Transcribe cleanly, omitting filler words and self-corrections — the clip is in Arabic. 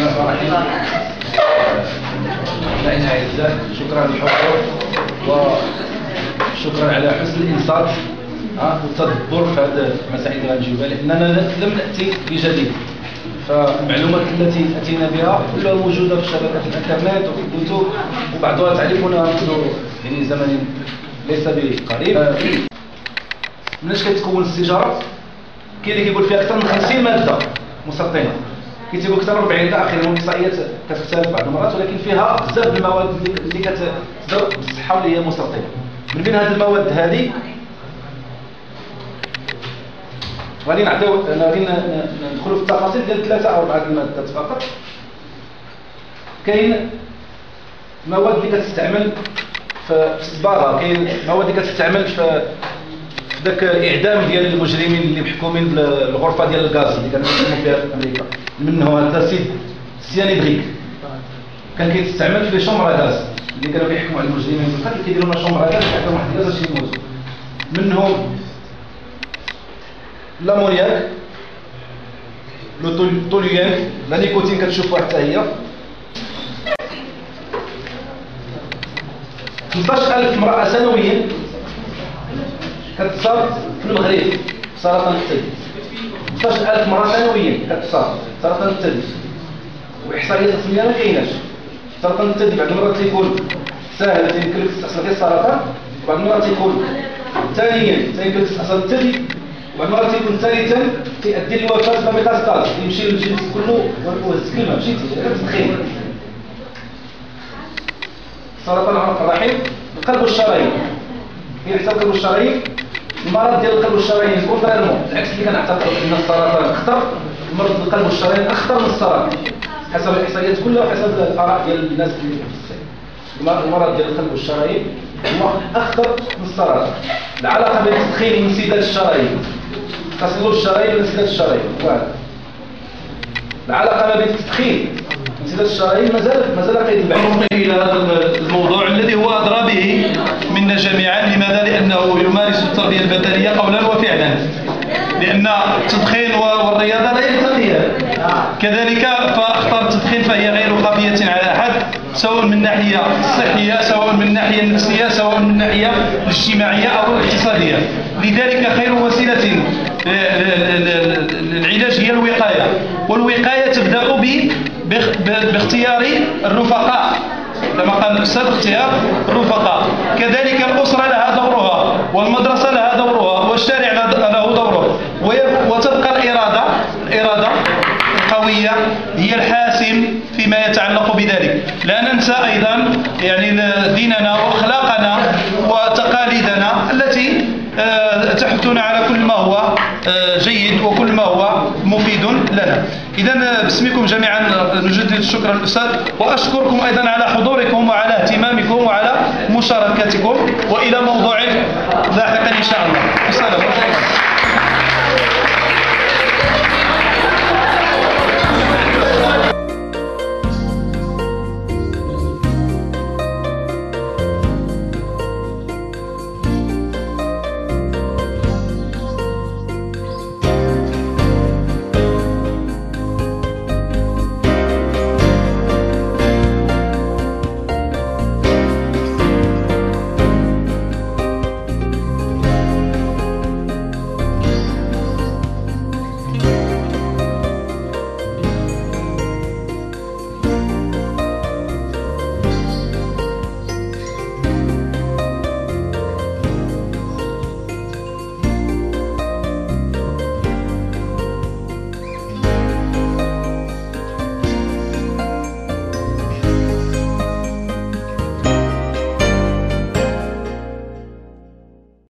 الرحمن الرحيم. أعزائنا الأعزاء، شكرا للحضور وشكرا على حسن الإنصات والتدبر في هذه المسائل اللي غنجيوبها، لأننا لم نأتي بجديد، فالمعلومات التي أتينا بها كلها موجودة في شبكة الإنترنت وفي الكتب، وبعضها تعرفونها منذ يعني زمن ليس بقريب. مناش كتكون السيجارة؟ كاين اللي كيقول فيها أكثر من 50 مادة مسرطنة، كاين تيقول أكثر من 40 مادة أخيرا، والإحصائيات كتختلف بعض المرات، ولكن فيها بزاف د المواد اللي كتضر بالصحة واللي هي مسرطنة. من بين هذه المواد هذه غادي ندخلوا في التفاصيل ديال 3 أو 4 المادات فقط. كاين مواد اللي كتستعمل في الصباغه، كاين مواد اللي كتستعمل في ذاك الاعدام ديال المجرمين اللي محكومين بالغرفه ديال الغاز اللي كانوا كيخدموا فيها في امريكا، منه هذا سيد سيانيدريك كان كيستعمل في شومبرا غاز اللي كانوا كيحكموا على المجرمين بالقتل، كيديروا لهم شومبرا غاز كيعطيهم واحد الغاز باش يموتوا. منهم لامونياك، لو توليان، لا نيكوتين كتشوفوها حتى هي. 15,000 امرأة سنويا كتصاب في المغرب سرطان الثدي. 15,000 امرأة سنويا كتصاب سرطان الثدي، واحصائيات رسمية ما كايناش. سرطان الثدي بعض المرات تيكون ساهل تيمكن لك تستأصل فيه السرطان، وبعض المرات تيكون ثانيا تيمكن لك تستأصل الثدي، وبعض المرات تيكون ثالثا تيؤدي للوفاة بميتاستاز، يمشي للجنس كله والسكلمة مشيتي غير تدخين. سرطان عنق الرحم، القلب والشرايين، كاين حتى القلب والشرايين. المرض ديال القلب والشرايين كونتريرمون العكس اللي كنعتقد ان السرطان اخطر، المرض ديال القلب والشرايين اخطر من السرطان حسب الاحصائيات كلها وحسب الاراء ديال الناس اللي في الصين. المرض ديال القلب والشرايين هو اخطر من السرطان. العلاقه بين التدخين وانسداد الشرايين، تصلب الشرايين وانسداد الشرايين، العلاقه ما بين التدخين وانسداد الشرايين مازال قيد البحث. الى هذا الموضوع الذي هو ادرى به منا جميعا. لماذا؟ لانه يمارس التربيه البدنيه قولا وفعلا، لان التدخين والرياضه لا يلتقيان. كذلك فاخطار التدخين فهي غير خافيه على احد، سواء من الناحيه الصحيه، سواء من الناحيه النفسيه، سواء من الناحيه الاجتماعيه او الاقتصاديه. لذلك خير وسيله للعلاج هي الوقايه، والوقايه تبدا باختيار الرفقاء كما قال الاستاذ، اختيار الرفقاء. كذلك الاسره لها دورها، والمدرسه لها دورها، والشارع له دوره، وتبقى الاراده القويه هي الحاسم فيما يتعلق بذلك. لا ننسى ايضا يعني ديننا واخلاقنا وتقاليدنا التي تحثنا على كل ما هو جيد وكل ما هو مفيد لنا. إذا باسمكم جميعا نجدد الشكر للأستاذ، وأشكركم أيضا على حضوركم وعلى اهتمامكم وعلى مشاركتكم، وإلى موضوع لاحقا إن شاء الله. السلام عليكم.